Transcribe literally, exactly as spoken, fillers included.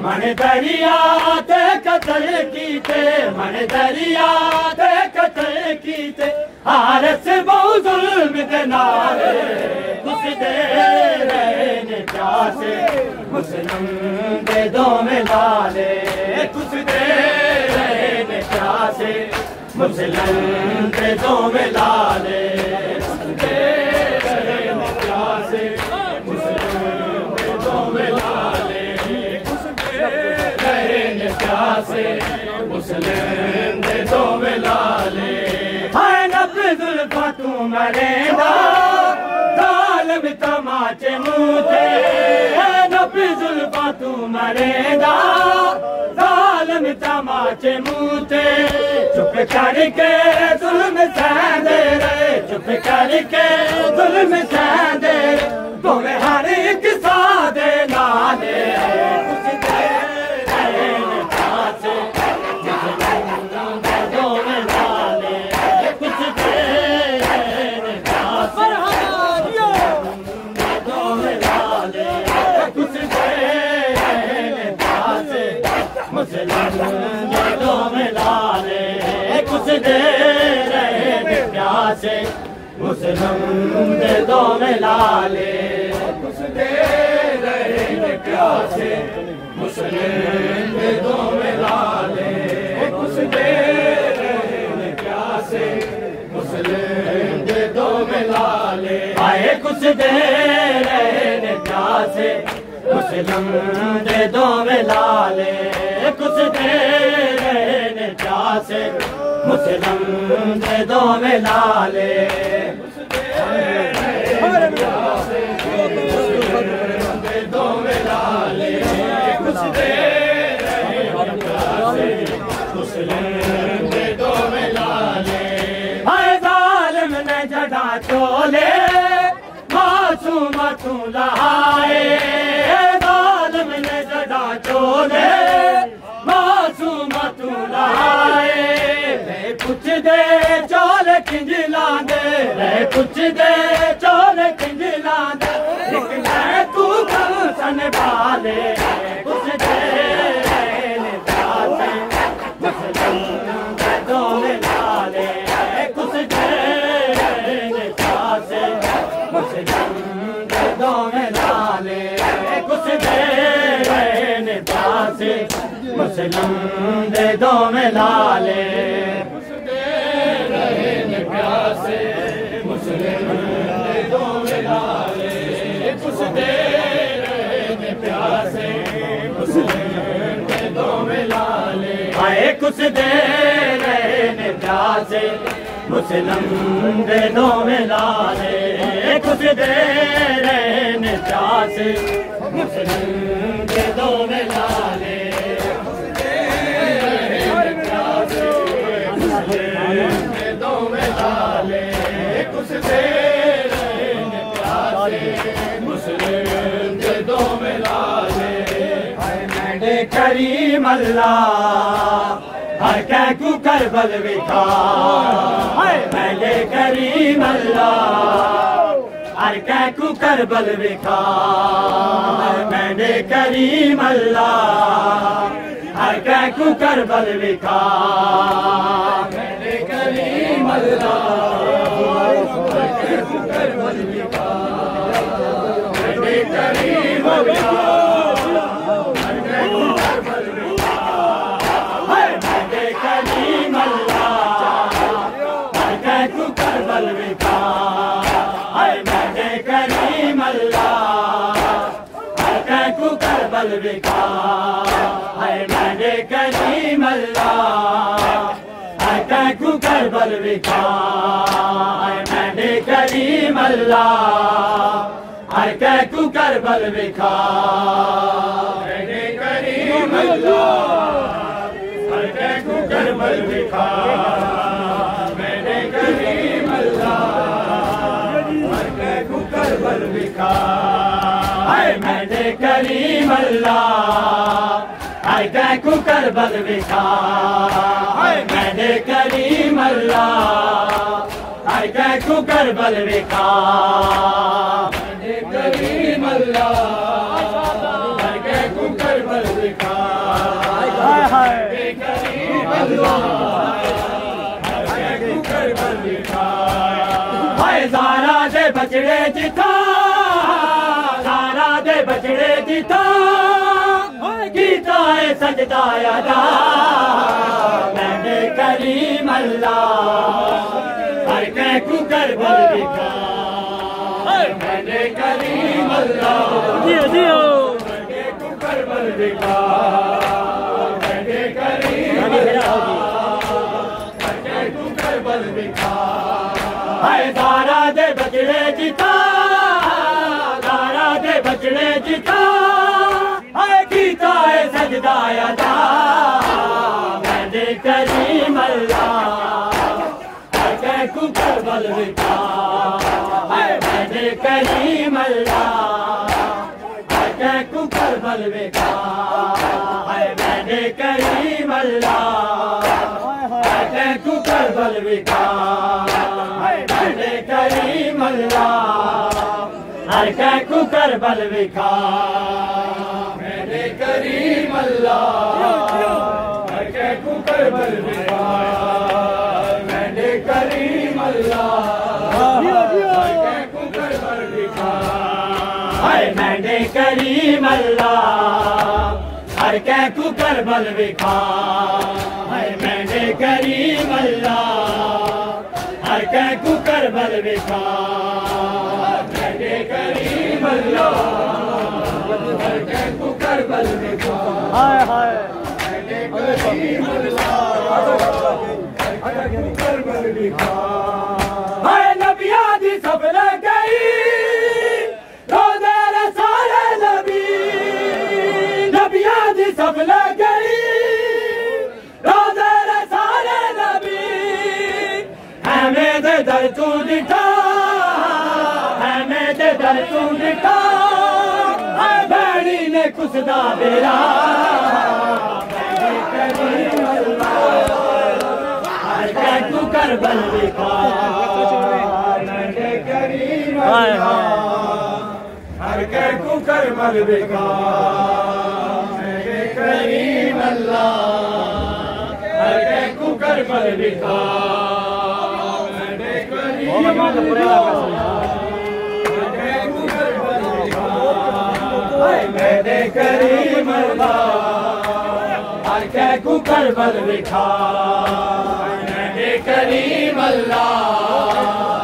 मन दरिया ते कतल कीते मन दरिया ते कतल कीते हारस बहु जुल्म के नारे कुछ दे रहे ने प्यासे मुस्लिम दे दो में लाले कुछ दे रहे ने प्यासे मुस्लिम दे दो में लाले कुछ दे रहे ने प्यासे मुस्लिम दे दो में लाले कुछ दे रहे ने प्यासे मुस्लिम दे दो में लाले हाय नब्बे जुल्फा तू मरेगा जालिम तमाचे मुझे नब्बे जुल्फा तू मरेगा जालिम तमाचे मुझे चुप करके जुल्म सहदे रे चुप करके जुल्म सहदे तुम्हें हर एक सादे नाले कुछ दे रहे ने प्यासे दो में लाले कुछ दे रहे ने प्यासे दो में लाले कुछ दे रहे ने प्यासे मुस्लिम दो में लाले कुछ दे रहे ने प्यासे मुस्लिम दे दो में लाले कुछ दे रहे ने प्यासे मुस्लिम दे दो में लाले कुछ दे रहे ने प्यासे मुस्लिम दे दो में लाले आए कुछ दे रहे ने प्यासे मुस्लिम दे दो में लाले कुछ दे रहे ने प्यासे मुस्लिम दे दो में लाले दे दो में लाले कुछ दे मुस्लिम दे दो में लाले हाय जालिम ने जड़ा चोले मासूम तू लहाए जालिम ने जड़ा चोले मासूम तू लहाए कुछ दे चोल खिंजला दे कुछ दे चोल खिंजला दे मैं तू सन पाले कुछ दे ने प्यासे मुस्लिम दे दो में लाले कुछ दे ने प्यासे मुस्लिम दे दो में लाले कुछ दे ने प्यासे मुस्लिम दे दो में लाले प्यासे मुस्लिम दे दो में लाले कुछ दे रहे ने प्यासे मुस्लिम दे दो में लाले आए कुछ दे रहे ने प्यासे मुस्लिम दे दो में लाले कुछ दे रहे ने प्यासे मुस्लिम दे दो में लाले कुछ दे रहे ने प्यासे मुस्लिम दे दो में लाले मैंने करीम अल्लाह हर कैकू करबल विखा मैंने करीम अल्लाह हर कैकू करबल विखा मैंने करीम अल्लाह हर कैकू करबल विखा मैंने करीम अल्लाह करीम मैंने करीम अल्लाह हर कैकू करबल विखा मैंने करीम अल्लाह हर कैकू करबल विखा मैंने करीम अल्लाह हर कैकू करबल विखा मैंने करीम अल्लाह हर कैकू करबल विखा मैंने करीम अल्लाह हर कैकू करबल विखा मैंने करीम अल्लाह हर कैकू करबल विखा मैंने करीम अल्लाह हर कैकू करबल विखा मैंने करीम अल्लाह हर कैकू करबल विखा मैंने करीम अल्लाह हर कैकू करबल विखा हाय ज़ारा दे बचड़े जिथा, ज़ारा दे बचड़े जिथा, गीता है सजदा अदा, मैंने करीम अल्लाह हर कै को करबल दिखा, मैंने करीम अल्लाह दियो दियो हर कै को करबल दिखा, मैंने करीम अल्लाह हर कै को करबल दिखा। हाय ज़ारा दे बचड़े जिता, ज़ारा दे बचड़े जिता, हाय गीता है सजदा अदा, मैंने करीम अल्लाह हर कै को करबल दिखा, हाय मैंने करीम अल्लाह हर कै को करबल दिखा, हाय मैंने करीम अल्लाह हर कै को करबल दिखा, मैंने करीम अल्लाह हर कै को करबल दिखा, मैंने करीम अल्लाह हर कै को करबल दिखा, मैंने करीम अल्लाह हर कै को करबल दिखा, हाय मैंने करीम अल्लाह हर कै को करबल दिखा, हाय मैंने करीम अल्लाह हर कै को करबल दिखा, मैंने करीम अल्लाह हर कै को करबल दिखा, हाय हाय मैंने करीम अल्लाह हर कै को करबल दिखा। हाय नबियां दी सफल गई रोज़े रसाले नबी, नबियां दी सफल गई रोज़े रसाले नबी, हमें दे दर तू दिखा, हमें दे दर तू दिखा, बैड़ी ने कुसदा बेरा, मैंने करीम अल्लाह हर कै को करबल दिखा, मैंने करीम अल्लाह हर कै को करबल दिखा, मैंने करीम अल्लाह हर कै को करबल दिखा, मैंने करीम अल्लाह मैंने करीम अल्लाह हर कै को करबल दिखा, मैंने करीम अल्लाह